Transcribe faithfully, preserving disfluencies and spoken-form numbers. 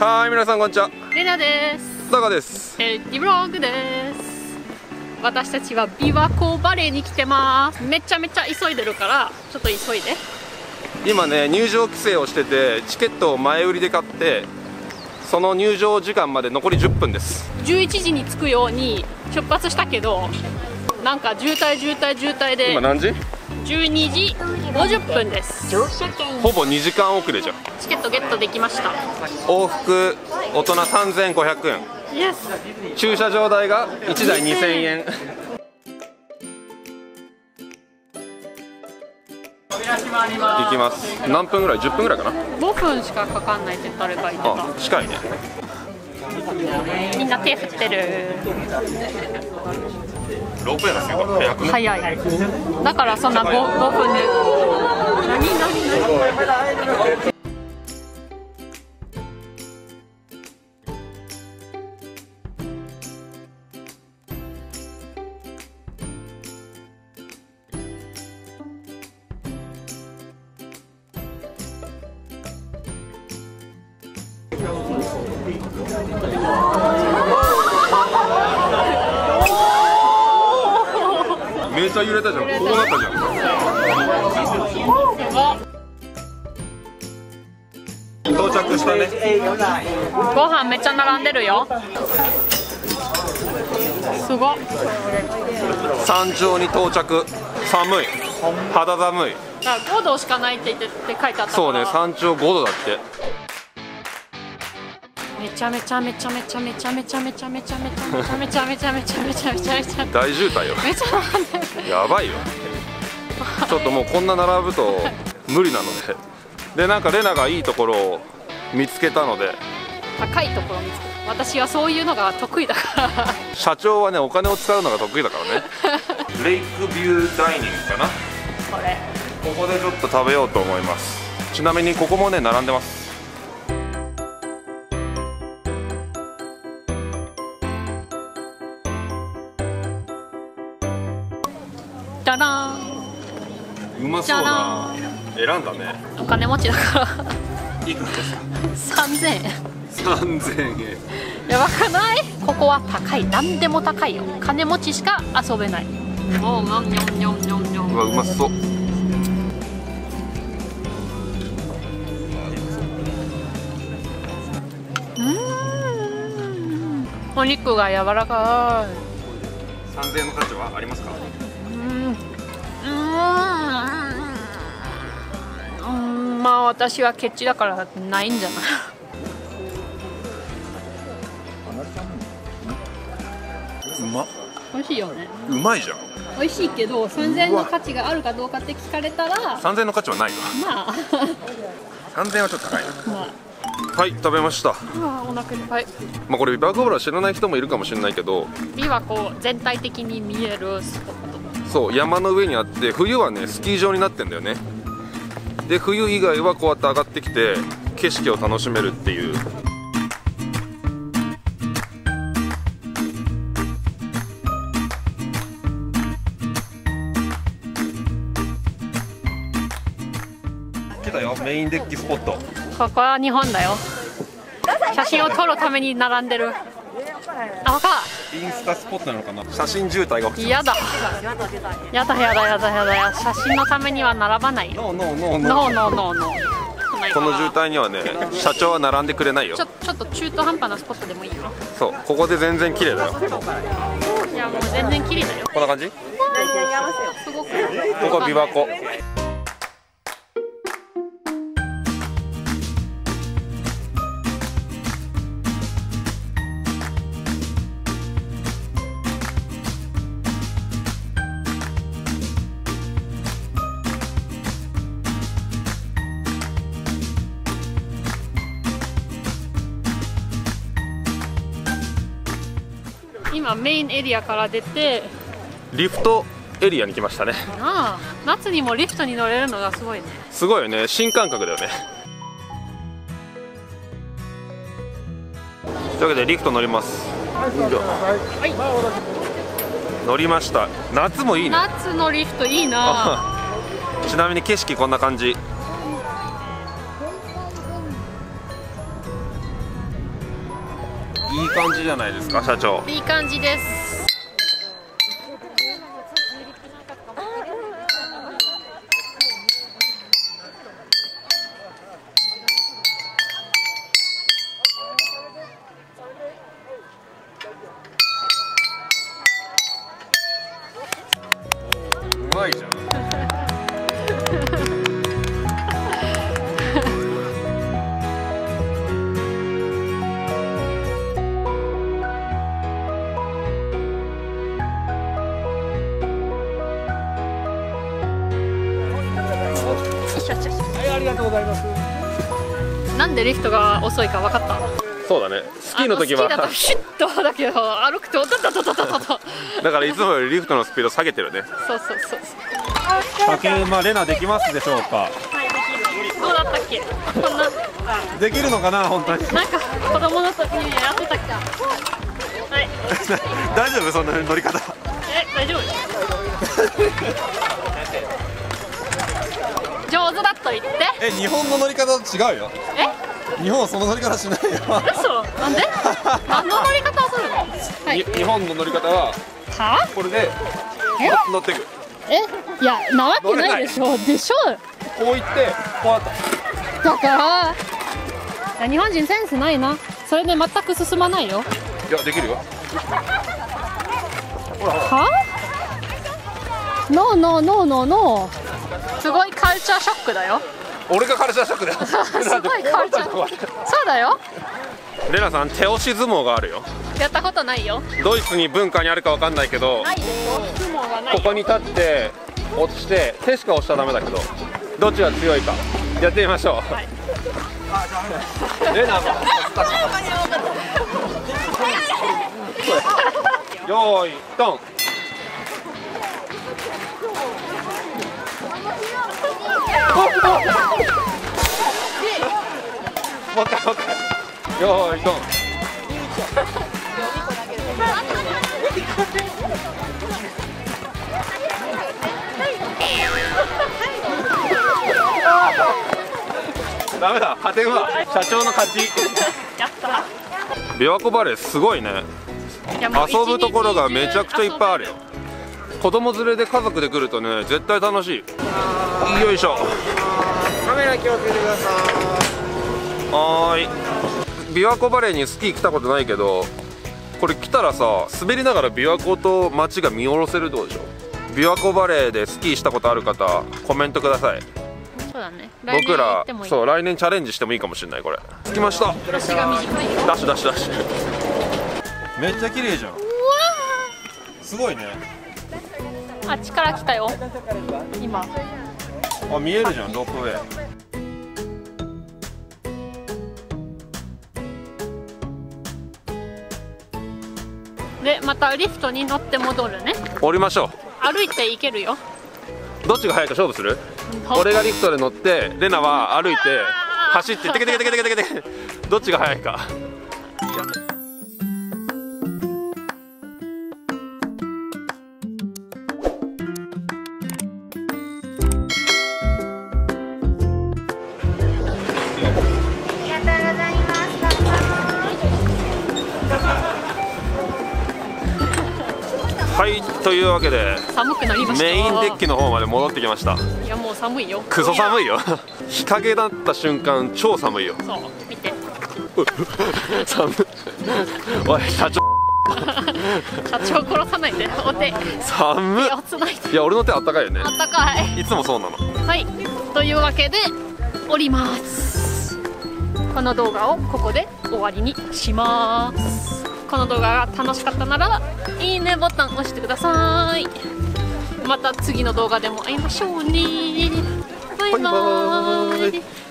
はい、皆さんこんにちは。 レナです。 ダガです。 えー、リブログです。私たちは琵琶湖バレーに来てます。めちゃめちゃ急いでるからちょっと急いで。 今ね、入場規制をしてて、チケットを前売りで買って、その入場時間まで残りじゅっぷんです。 じゅういちじに着くように出発したけど、なんか渋滞渋滞渋滞で今何時？ じゅうにじごじゅっぷんです。 ほぼにじかん遅れじゃん。 チケットゲットできました。 往復大人さんぜんごひゃくえん。 イエス。 駐車場代がいちだいにせんえん。行きます。何分ぐらい？じゅっぷんぐらいかな。 ごふんしかかかんないって誰か言ってた。 あ、近いね。 みんな手振ってる。 ロープウェイなんですけど早くね。 早い。だからそんな ごふんで。何何何。 めっちゃ揺れたじゃん。こうなったじゃん。到着したね。 ご飯めっちゃ並んでるよ。すごっ。 山頂に到着。寒い。肌寒い。 だからごどしかないって言ってって書いてあったから。 そうね、山頂ごどだって。 めちゃめちゃめちゃめちゃめちゃめちゃめちゃめちゃめちゃめちゃめちゃめちゃめちゃめちゃめちゃめちゃ大渋滞よ。 めちゃ並んでる。 やばいよ。ちょっともうこんな並ぶと無理なので。で、なんかレナがいいところを見つけたので。 高いところ見つけた。私はそういうのが得意だから。 社長はね、お金を使うのが得意だからね。レイクビューダイニングかな。 これここでちょっと食べようと思います。ちなみにここもね、並んでます。 じゃらーん。 うまそうな。選んだね。 お金持ちだから。 いくらですか？ さんぜんえん。 さんぜんえん。 やばくない？ここは高い。何でも高いよ。金持ちしか遊べない。おー、にょんにょんにょんにょん。 うわ、うまそう。 うーん。お肉が柔らかい。 さんぜんえんの価値はありますか？ うーん。うーん。まあ私はケチだからないんじゃない？ うまっ。 美味しいよね。 うまいじゃん。 美味しいけどさんぜんえんの価値があるかどうかって聞かれたら、 さんぜんえんの価値はないわ。 まあさんぜんえんはちょっと高いな。 まあはい、食べました。 うわ、お腹いっぱい。 まあこれ琵琶湖ブラ知らない人もいるかもしれないけど、 琵琶湖全体的に見えるスポット。 そう山の上にあって、冬はねスキー場になってんだよね。で、冬以外はこうやって上がってきて景色を楽しめるっていう。来たよ、メインデッキスポット。 ここは日本だよ。写真を撮るために並んでる。あ、かインスタスポットなのかな。写真渋滞が起きてやだやだやだやだやだや。写真のためには並ばないよ。 ノーノーノーノーノーノーノー。 この渋滞にはね、社長は並んでくれないよ。 ちょちょっと中途半端なスポットでもいいよ。 そう、ここで全然綺麗だよ。 いやもう全然綺麗だよ。 こんな感じ。 すごく。 ここは琵琶湖。 今メインエリアから出てリフトエリアに来ましたね。 ああ、夏にもリフトに乗れるのがすごいね。 すごいよね、新感覚だよね。というわけでリフト乗ります。 はい、 乗りました。夏もいいね。 夏のリフトいいな。 ちなみに景色こんな感じ。 感じじゃないですか社長。 いい感じです。 うまいじゃん。 はい、ありがとうございます。 なんでリフトが遅いか分かった？ そうだね。スキーの時はあのスキーだとシュッとだけど歩くとドドドドドドド。 だからいつもよりリフトのスピード下げてるね。 そうそうそう。 竹馬レナできますでしょうか。 はい、できる。どうだったっけ？こんなできるのかな本当に。 なんか子供の時にやってたっけ？はい。 大丈夫そんな乗り方。 え、大丈夫？上手だと言って。 え、日本の乗り方と違うよ。 え？ 日本はその乗り方しないよ。 嘘？なんで？何の乗り方をするの？はい。 日本の乗り方はは？ これで乗っていく。 え？いや、なわけないでしょ。でしょ。 こういってこうやった。 だからいや日本人センスないな。それで全く進まないよ。 いやできるよ。 は？ノーノーノーノーノー。すごいカルチャーショックだよ。 俺がカルチャーショックだよ。 すごいカルチャー。そうだよ。 レナさん手押し相撲があるよ。 やったことないよ。 ドイツに文化にあるかわかんないけど、 ないですよ。相撲はないよ。 ここに立って押して手しか押しちゃダメだけど、どっちが強いかやってみましょう。 はい。 レナもよーいドン。もう一回もう一回。よーいドン。ダメだ、勝てんわ。社長の勝ち。 やった。 琵琶湖バレーすごいね。 いやもう遊ぶところがめちゃくちゃいっぱいあるよ。子供連れで家族で来るとね絶対楽しい。よいしょ。 カメラ気をつけてくださはーい。琵琶湖バレーにスキー来たことないけど、これ来たらさ滑りながら琵琶湖と街が見下ろせるってことでしょ。琵琶湖バレーでスキーしたことある方コメントください。 そうだね。 僕ら来年行ってもいい。 そう来年チャレンジしてもいいかもしれない。これ着きました。 足が短いよ。 ダッシュダッシュダッシュ。 い。めっちゃ綺麗じゃん。すごいね。 あっちから来たよ。今。 あ見えるじゃんロープウェイ。 でまたリフトに乗って戻るね。 降りましょ歩いて行けるよ。 う。どっちが早いか勝負する？俺がリフトで乗ってレナは歩いて走ってテケテケテケテケテケテケ。どっちが早いか。はい、というわけで寒くなりました。 メインデッキの方まで戻ってきました。 いやもう寒いよ。 クソ寒いよ。日陰だった瞬間超寒いよ。 そう見て。 寒い。おい社長。 社長殺さないで。お手。 寒い。 手をつないで。 いや俺の手あったかいよね。 あったかい。 いつもそうなの。 はい。というわけで降ります。この動画をここで終わりにします。この動画が楽しかったならいいねボタン押してください。また次の動画でも会いましょうね。バイバーイ。